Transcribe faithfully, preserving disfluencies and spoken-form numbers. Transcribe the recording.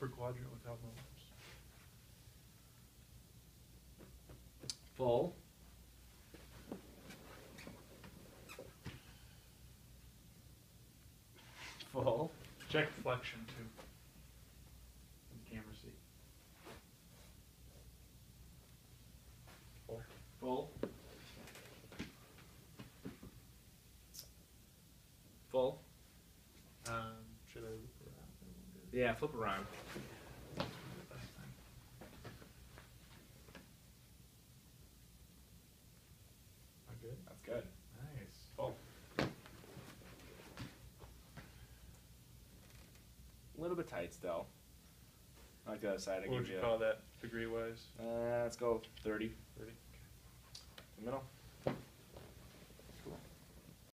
upper quadrant without motors. Full. Full. Check flexion too. From the camera seat. Full. Full. Full. Um, should I loop around? Yeah, flip around. Not good. That's good. Nice. Full. A little bit tight still. I like the other side. I What would give you you call that degree wise? Uh, let's go thirty. thirty. The middle.